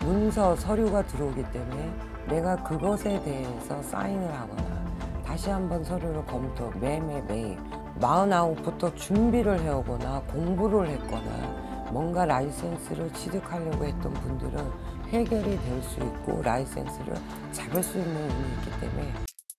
문서 서류가 들어오기 때문에 내가 그것에 대해서 사인을 하거나 다시 한번 서류를 검토 매일 49부터 준비를 해오거나 공부를 했거나 뭔가 라이센스를 취득하려고 했던 분들은 해결이 될 수 있고 라이센스를 잡을 수 있는 운이 있기 때문에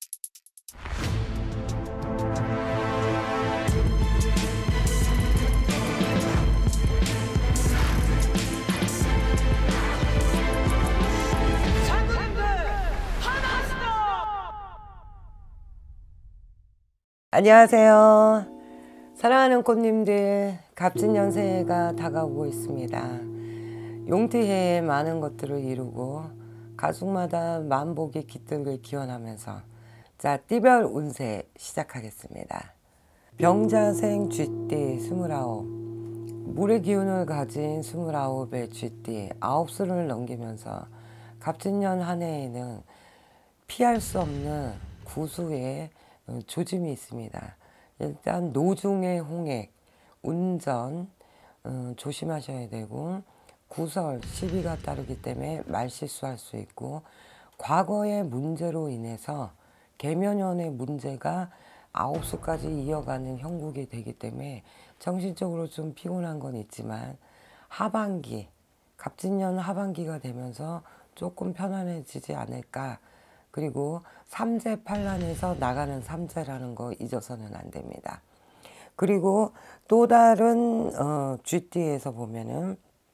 안녕하세요. 사랑하는 꽃님들, 갑진년 새해가 다가오고 있습니다. 용띠해에 많은 것들을 이루고 가족마다 만복이 깃들길 기원하면서 자, 띠별 운세 시작하겠습니다. 병자생 쥐띠 29, 물의 기운을 가진 29의 쥐띠 9수를 넘기면서 갑진년 한 해에는 피할 수 없는 구수의 조짐이 있습니다. 일단 노중의 홍액, 운전 조심하셔야 되고 구설, 시비가 따르기 때문에 말실수할 수 있고 과거의 문제로 인해서 계면연의 문제가 9수까지 이어가는 형국이 되기 때문에 정신적으로 좀 피곤한 건 있지만 하반기, 갑진년 하반기가 되면서 조금 편안해지지 않을까. 그리고 삼재팔란에서 나가는 삼재라는 거 잊어서는 안 됩니다. 그리고 또 다른 쥐띠에서 보면은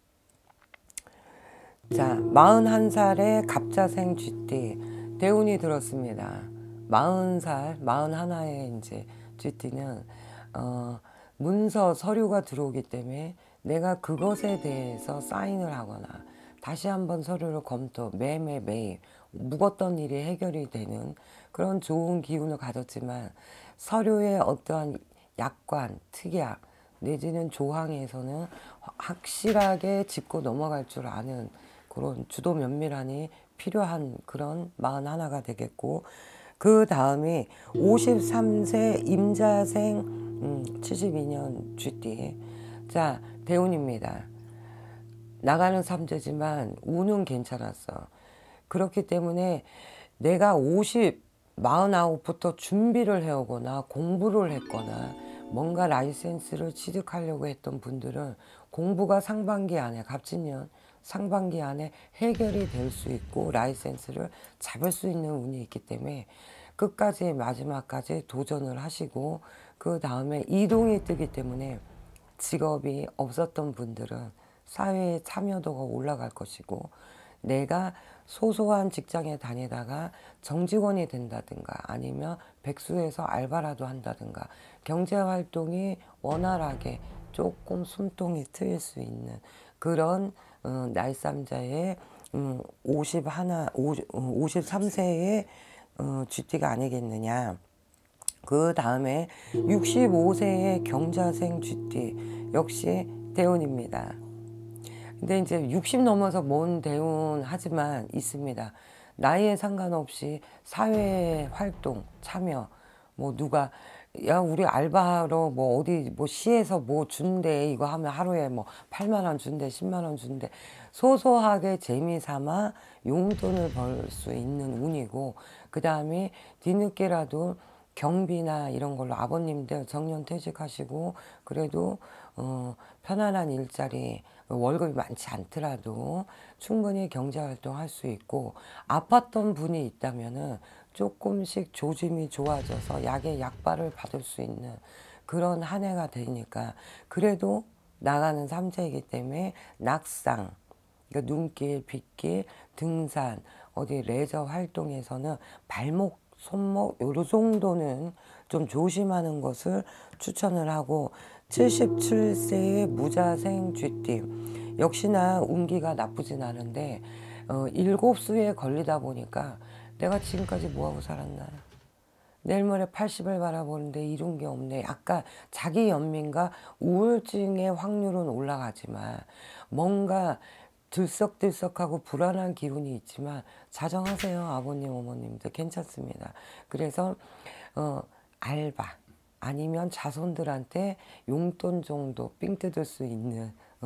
자, 41살의 갑자생 쥐띠 대운이 들었습니다. 40살, 41의 이제 쥐띠는 문서 서류가 들어오기 때문에 내가 그것에 대해서 사인을 하거나 다시 한번 서류를 검토 매일 묵었던 일이 해결이 되는 그런 좋은 기운을 가졌지만 서류의 어떠한 약관, 특약 내지는 조항에서는 확실하게 짚고 넘어갈 줄 아는 그런 주도 면밀함이 필요한 그런 41가 되겠고, 그 다음이 53세 임자생 72년 쥐띠. 자, 대운입니다. 나가는 삼재지만 운은 괜찮았어. 그렇기 때문에 내가 49부터 준비를 해오거나 공부를 했거나 뭔가 라이센스를 취득하려고 했던 분들은 공부가 상반기 안에 갑진년 상반기 안에 해결이 될 수 있고 라이센스를 잡을 수 있는 운이 있기 때문에 끝까지 마지막까지 도전을 하시고 그 다음에 이동이 뜨기 때문에 직업이 없었던 분들은 사회의 참여도가 올라갈 것이고 내가 소소한 직장에 다니다가 정직원이 된다든가 아니면 백수에서 알바라도 한다든가 경제활동이 원활하게 조금 숨통이 트일 수 있는 그런 날삼자의 53세의 쥐띠가 아니겠느냐. 그 다음에 65세의 경자생 쥐띠 역시 대운입니다. 근데 이제 60 넘어서 뭔 대운 하지만 있습니다. 나이에 상관없이 사회 활동 참여 뭐 누가 야 우리 알바하러 뭐 어디 뭐 시에서 뭐 준대 이거 하면 하루에 뭐 8만 원 준대 10만 원 준대 소소하게 재미삼아 용돈을 벌 수 있는 운이고 그 다음에 뒤늦게라도 경비나 이런 걸로 아버님들 정년 퇴직하시고 그래도 편안한 일자리 월급이 많지 않더라도 충분히 경제활동 할 수 있고 아팠던 분이 있다면은 조금씩 조짐이 좋아져서 약의 약발을 받을 수 있는 그런 한 해가 되니까 그래도 나가는 삼재이기 때문에 낙상, 그러니까 눈길, 빗길, 등산, 어디 레저 활동에서는 발목, 손목 요 정도는 좀 조심하는 것을 추천을 하고 77세의 무자생 쥐띠 역시나 운기가 나쁘진 않은데 7수에 걸리다 보니까 내가 지금까지 뭐하고 살았나 내일 모레 80을 바라보는데 이룬 게 없네. 약간 자기 연민과 우울증의 확률은 올라가지만 뭔가 들썩들썩하고 불안한 기운이 있지만 자정하세요. 아버님 어머님들 괜찮습니다. 그래서 알바 아니면 자손들한테 용돈 정도 삥 뜯을 수 있는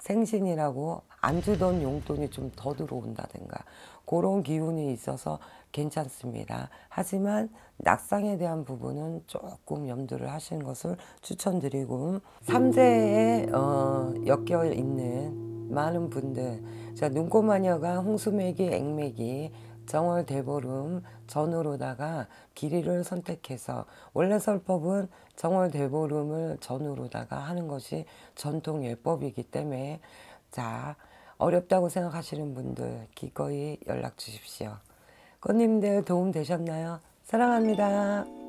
생신이라고 안 주던 용돈이 좀 더 들어온다든가 그런 기운이 있어서 괜찮습니다. 하지만 낙상에 대한 부분은 조금 염두를 하시는 것을 추천드리고 3세에 엮여 있는 많은 분들, 자, 눈꽃마녀가 홍수매기, 액매기, 정월 대보름 전후로다가 길이를 선택해서, 원래 설법은 정월 대보름을 전후로다가 하는 것이 전통 예법이기 때문에, 자, 어렵다고 생각하시는 분들 기꺼이 연락 주십시오. 꽃님들 도움 되셨나요? 사랑합니다.